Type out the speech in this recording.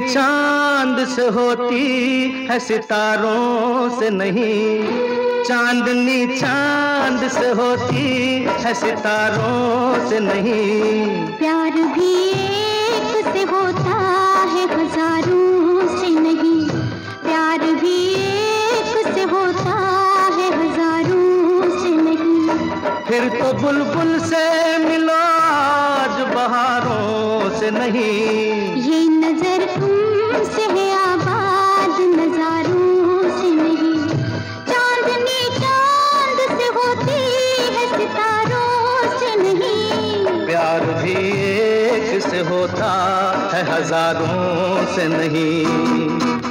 चांद से होती है सितारों से नहीं। चांदनी चांद से होती है सितारों से नहीं। प्यार भी एक से होता है हजारों से नहीं। प्यार भी एक से होता है हजारों से नहीं। फिर तो बुलबुल से मिलो आज बहारों से नहीं। ये नजर तुमसे है आबाद नजारों से नहीं। चांदनी चांद से होती है सितारों से नहीं। प्यार भी एक से होता है हजारों से नहीं।